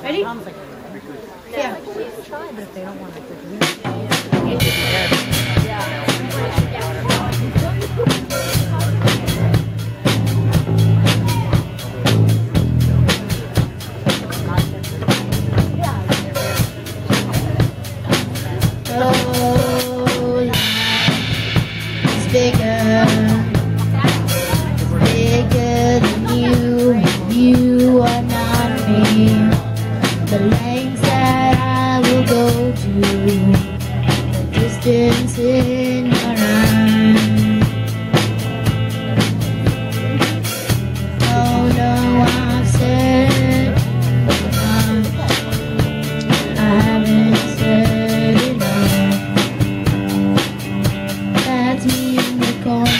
Ready? Yeah. Try, but if they don't want to bigger than you are not me. The lengths that I will go to, the distance in your eyes. Oh no, I've said enough. I haven't said enough. That's me in the corner.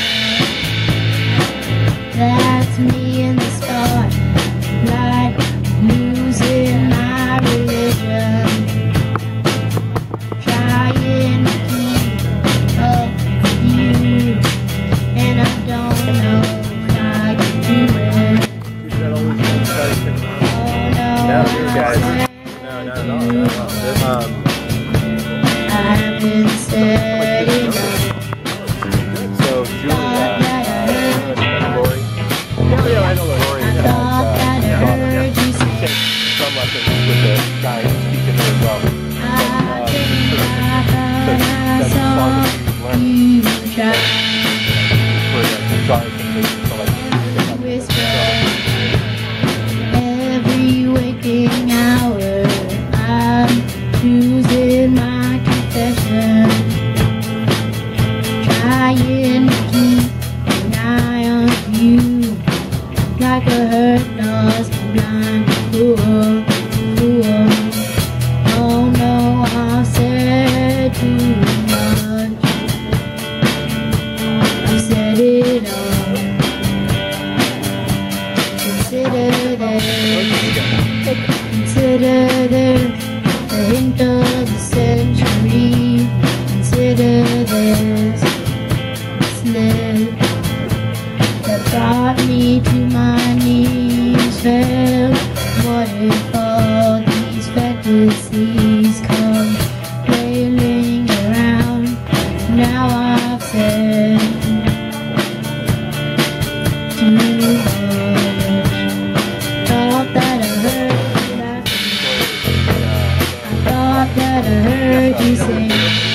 That's me in the spotlight, losing my religion, trying to keep up with you, and I don't know if I can do it. Oh no, I haven't said enough. So Julia, Lori. Yeah, I know Lori. I thought that I heard you say. Some lessons with the guy teaching her as well. I think I saw you try and whisper every waking hour. I'm choosing my confession, trying to keep an eye on you, like a hurt nose blind fool. Oh no, I've said too much. I've said it all. Consider this a hint of the century. Consider this slip that brought me to my knees. Fell. What if all these fantasies come flailing around? Now I've said too much. Thought that I heard you say.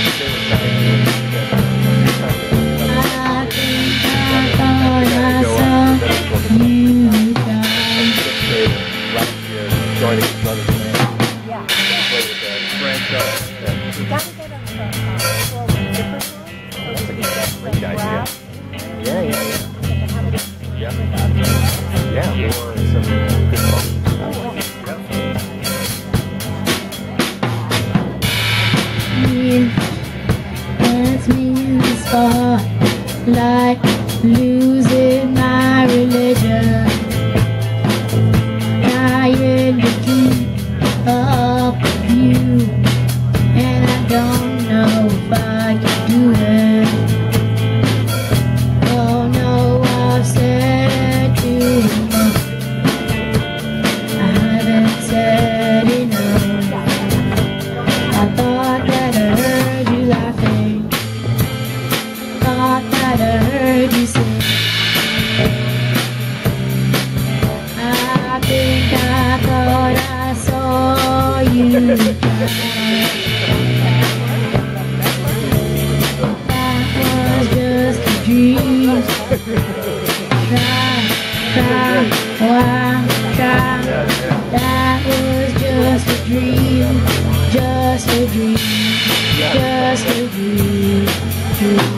I think I thought I saw you try. Joining his brother's band. Yeah. Play with Frank. That's a great idea. Yeah. Yeah, or some good fun. That's me in the spotlight, losing my religion, trying to keep up with you, and I don't know if I can do it. Oh no, I've said too much. I haven't said enough. I thought that I heard you laughing. Thought that I heard you sing. I think I thought I saw you try. That was just a dream. Try. That was just a dream. Just a dream. Just a dream.